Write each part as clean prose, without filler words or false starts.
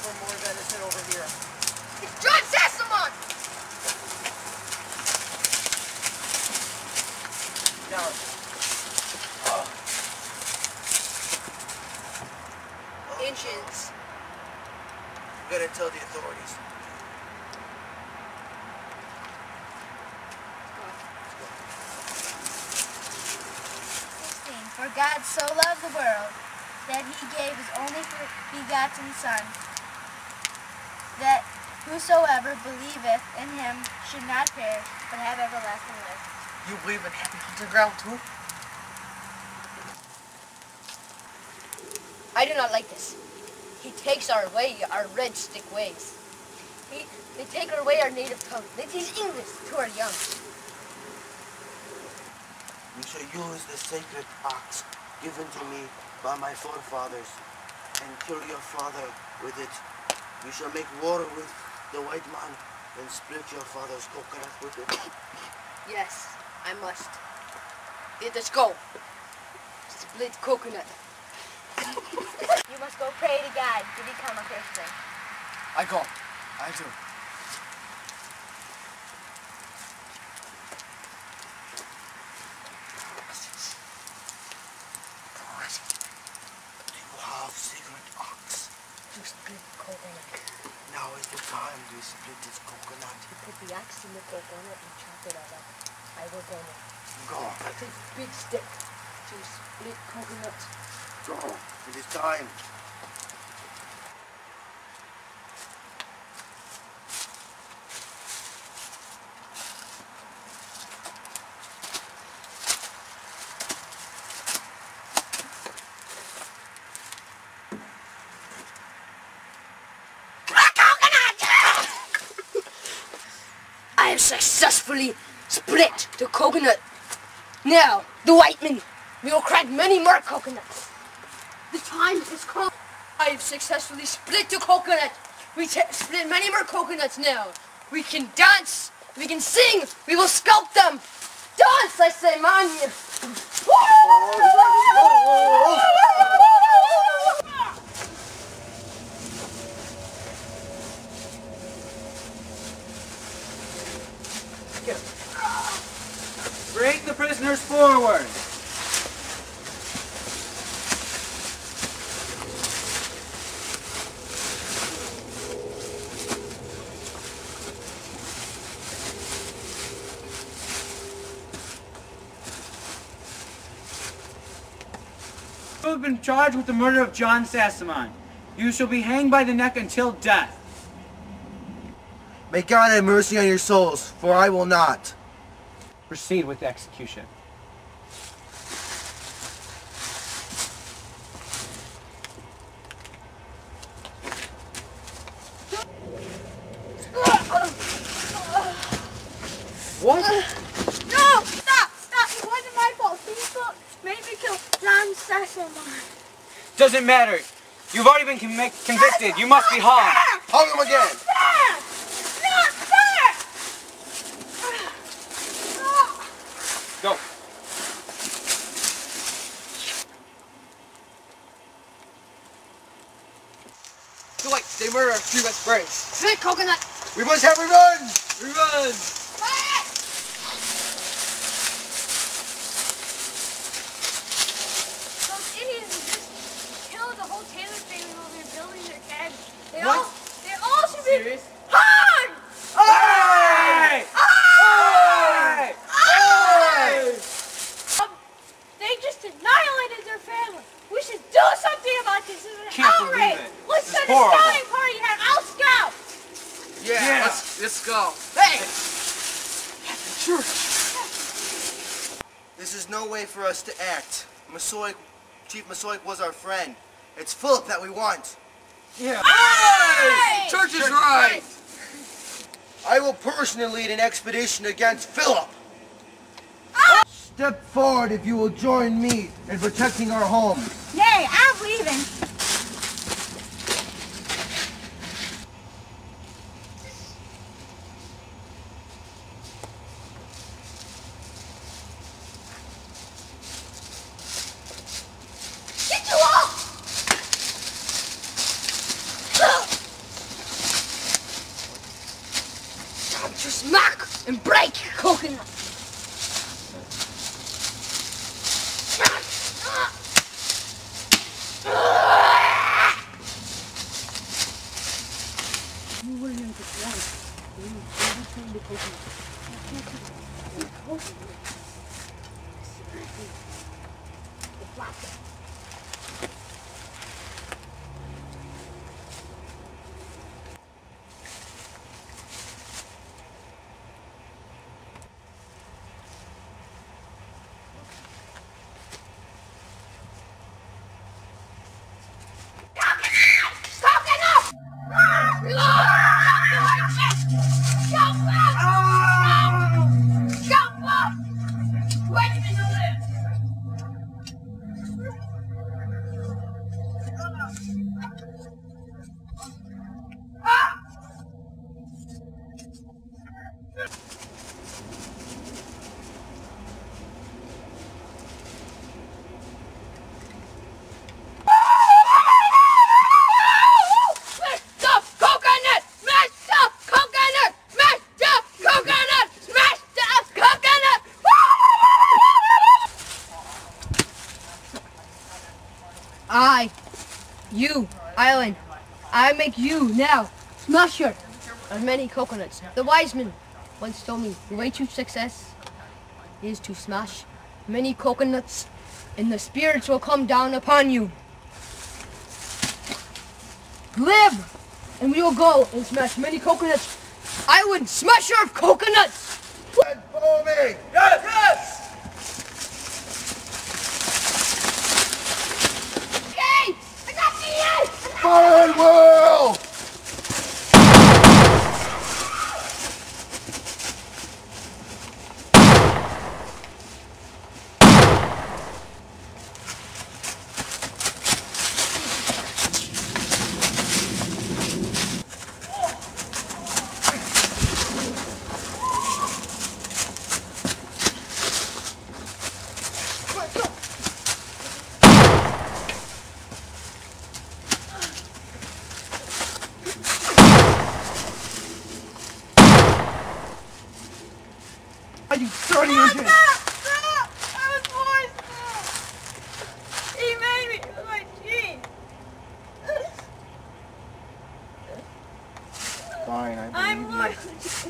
for more venison over here. It's John Sassamon! Now, Inches. I'm gonna tell the authorities. For God so loved the world, that he gave his only begotten Son, that whosoever believeth in him should not perish, but have everlasting life. You believe in happy hunting ground too? I do not like this. He takes our way, our red stick ways. They take away our native tongue. They teach English to our young. We shall use the sacred ox given to me by my forefathers and kill your father with it. We shall make war with the white man and split your father's coconut with it. Yes, I must. Let us go. Split coconut. You must go pray to God to become a Christian. I go. I do. You have sacred ox. To split coconut. Now is the time to split this coconut. You put the axe in the coconut and chop it all up. I will go now. Go. Take a big stick to split coconut. Go. It is time. I have successfully split the coconut. Now, the white men, we will crack many more coconuts. The time is come. I have successfully split the coconut. We split many more coconuts now. We can dance, we can sing, we will sculpt them. Dance, I say, man. Bring the prisoners forward. You have been charged with the murder of John Sassamon. You shall be hanged by the neck until death. May God have mercy on your souls, for I will not. Proceed with the execution. What? No! Stop! Stop! It wasn't my fault. People made me kill John Sassamon. Doesn't matter. You've already been convicted. You must be hung. Hung him again. Not fair! Go. Too late. They murdered our three best friends. Split coconut. We must have revenge. Revenge! Those Indians just killed the whole Taylor family while they were building their cabin. They What? all should be Serious? hung! Hey! Hey! Hey! They just annihilated their family. We should do something about this. This is an Can't believe outrage. it. Let's This is set a horrible. scouting party and I'll scout. Yeah, Yeah. let's go. Hey! Church. This is no way for us to act. Chief Masoik was our friend. It's Phillip that we want. Yeah. Hey! Church is right. I will personally lead an expedition against Phillip. Step forward if you will join me in protecting our home. Nay, I'm leaving. Get you off! and break coconut. I make you now smasher of many coconuts. The wise man once told me the way to success is to smash many coconuts, and the spirits will come down upon you. Live, and we will go and smash many coconuts. I would smasher of coconuts. Follow me. Yes! Yes! Forward, Will! You dirty Indian! Stop! I was forced to! He made me with my teeth! Fine, I I'm believe you. loyal.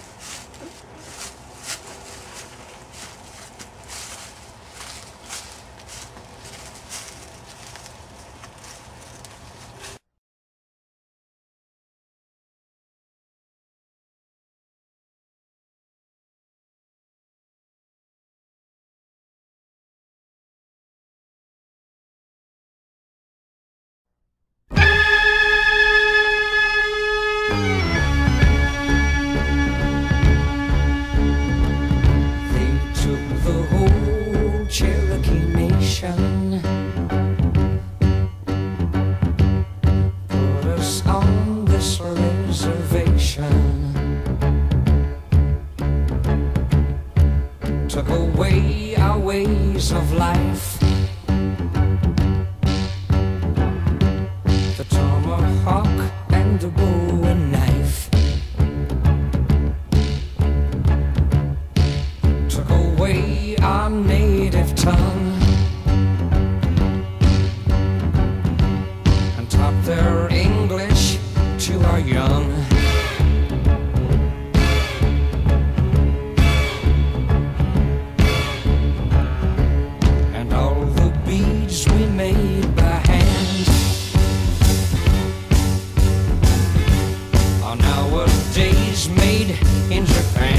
Put us on this reservation, took away our ways of life. The tomahawk and the bow and knife took away our native tongue and taught their English to our young. And all the beads we made by hand are nowadays made in Japan.